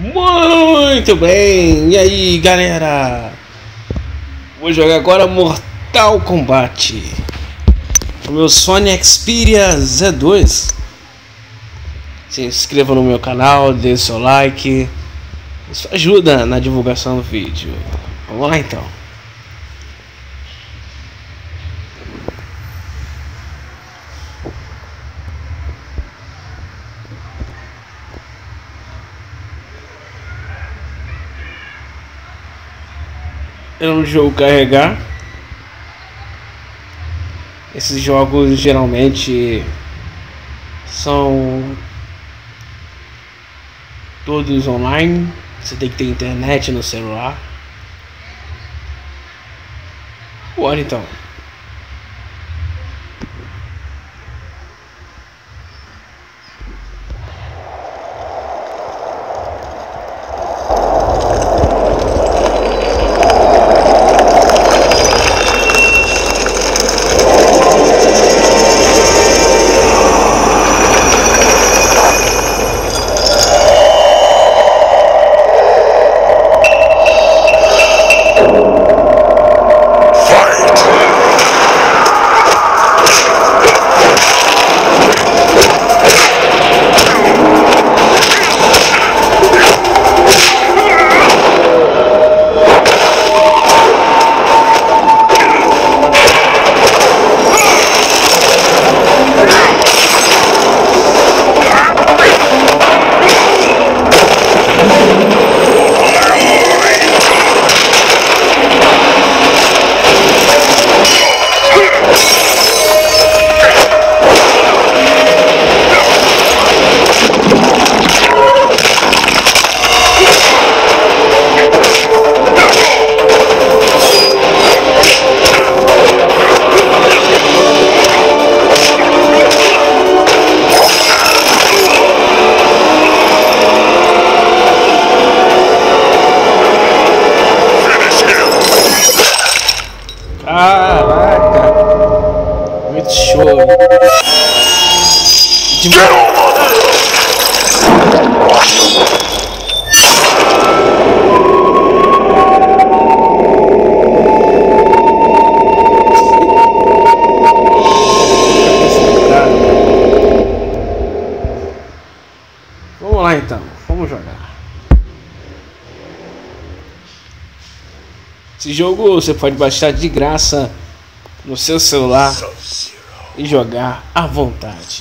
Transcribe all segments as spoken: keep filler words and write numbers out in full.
Muito bem, e aí galera, vou jogar agora Mortal Kombat, o meu Sony Xperia Z dois. Se inscreva no meu canal, dê seu like, isso ajuda na divulgação do vídeo. Vamos lá então. É um jogo carregar. Esses jogos geralmente são todos online. Você tem que ter internet no celular. Bora então. Caraca, muito show. De... Vamos lá então, vamos jogar. Esse jogo você pode baixar de graça no seu celular e jogar à vontade.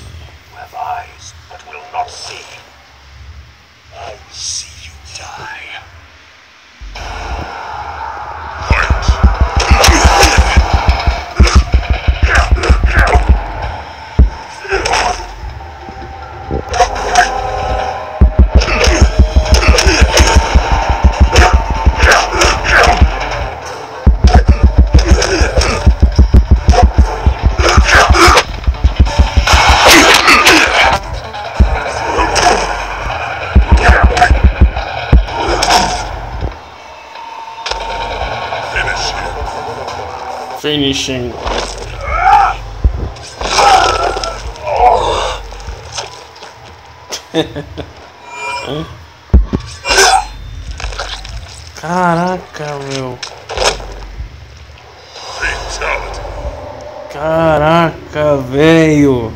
Finishing. Caraca, meu. Caraca, velho.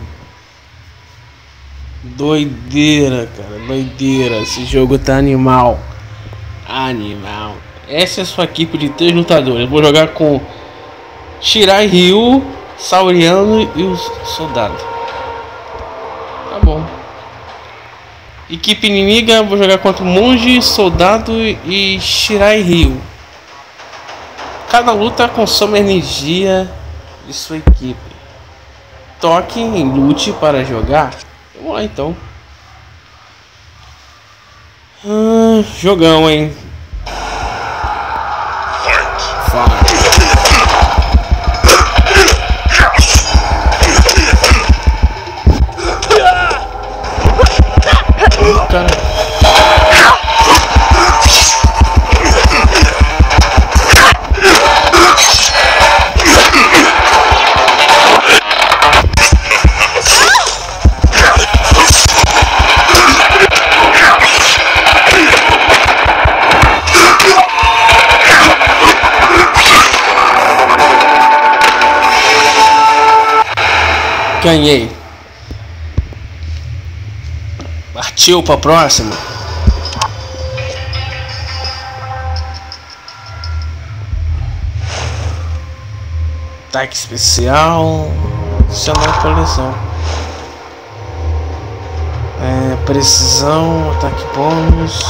Doideira, cara. Doideira. Esse jogo tá animal. Animal. Essa é a sua equipe de três lutadores. Eu vou jogar com Shirai Ryu, Sauriano e o soldado. Tá bom. Equipe inimiga, vou jogar contra o monge, soldado e Shirai Ryu. Cada luta consome a energia de sua equipe. Toque em lute para jogar. Vamos lá então. Ah, jogão, hein? Fight. Cara. Ganhei. Partiu pra próxima. Ataque especial. Adicionar coleção. É, precisão. Ataque bônus.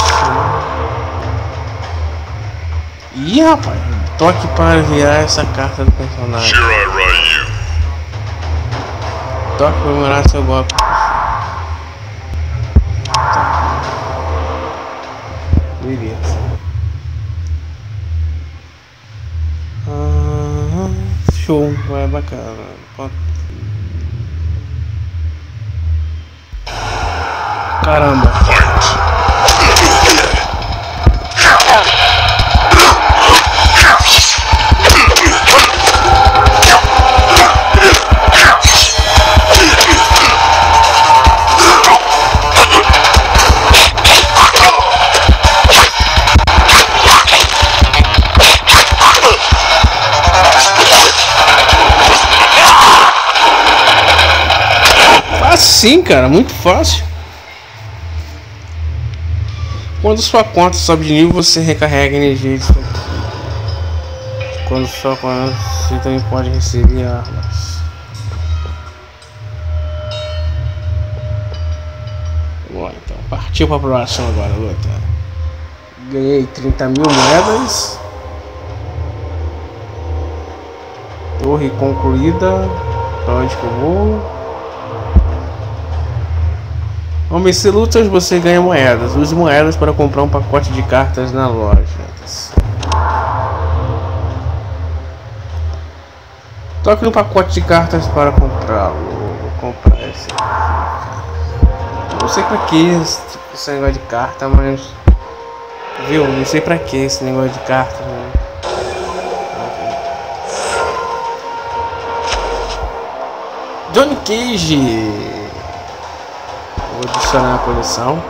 Ih, rapaz. Toque para virar essa carta do personagem. Toque para melhorar seu golpe. Beleza. Ah, show, é bacana. Caramba. Sim, cara, muito fácil. Quando sua conta sobe de nível, você recarrega energia. Quando sua conta, você também pode receber armas. Bom, então partiu para a próxima agora, luta. Ganhei trinta mil moedas. Torre concluída. Pra onde que eu vou? Ao vencer lutas, você ganha moedas. Use moedas para comprar um pacote de cartas na loja. Toque no pacote de cartas para comprá-lo. Vou comprar esse aqui. Não sei pra que esse negócio de carta, mas... Viu? Não sei pra que esse negócio de carta, né? Johnny Cage. Vou adicionar a coleção.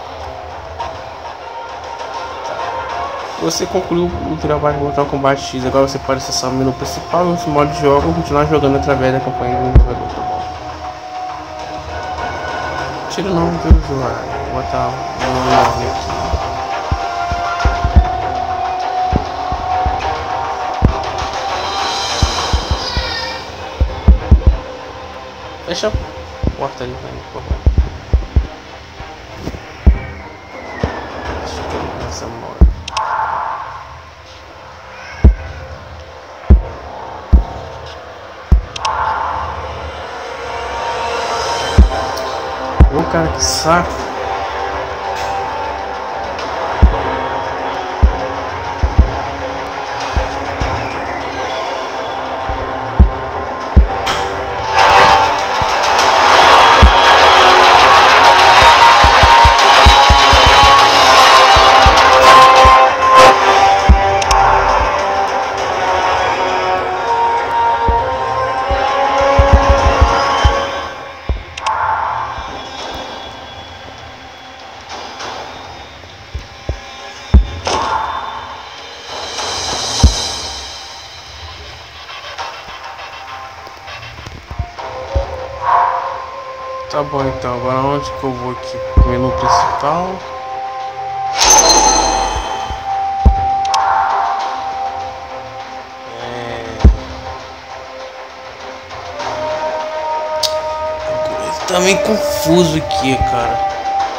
Você concluiu o trabalho de Mortal Kombat X. Agora você pode acessar o menu principal e os modos de jogo e continuar jogando através da campanha do jogador. Tá bom. Tira o nome do usuário. Vou botar o nome aqui. Fecha a porta ali pra mim, por favor. Essa moda. Ô, cara, que saco. Tá bom, então agora onde que eu vou aqui? Menu principal. É... Tá meio confuso aqui, cara.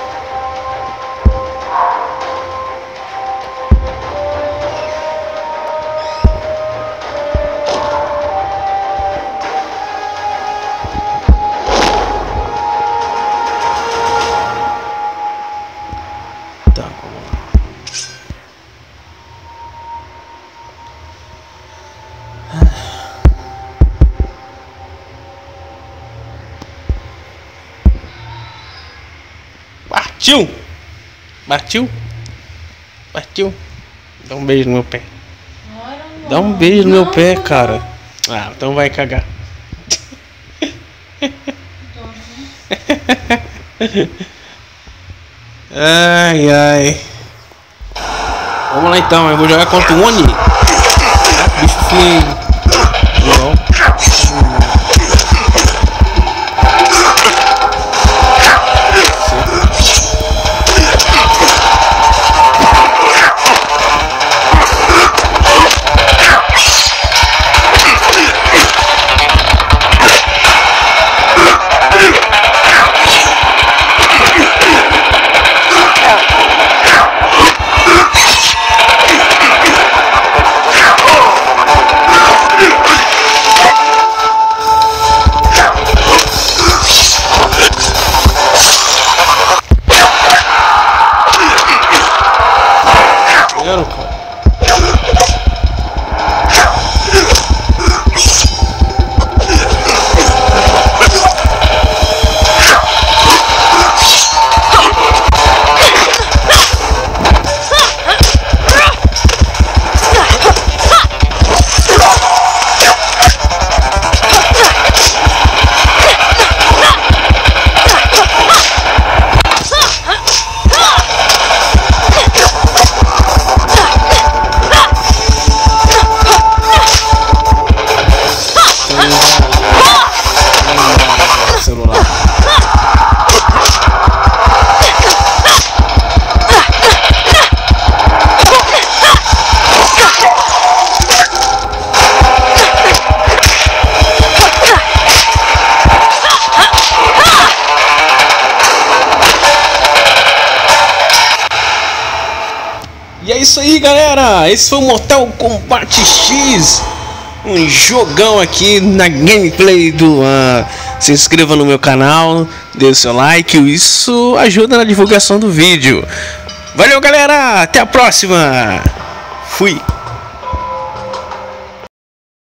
Partiu! Partiu! Partiu! Dá um beijo no meu pé. Dá um beijo no meu pé, cara. Ah, então vai cagar. Ai, ai. Vamos lá então, eu vou jogar contra o Oni. Bicho feio. Não. isso aí, galera. Esse foi o Mortal Kombat X. Um jogão aqui na gameplay do... Uh, se inscreva no meu canal, dê o seu like. Isso ajuda na divulgação do vídeo. Valeu, galera. Até a próxima. Fui.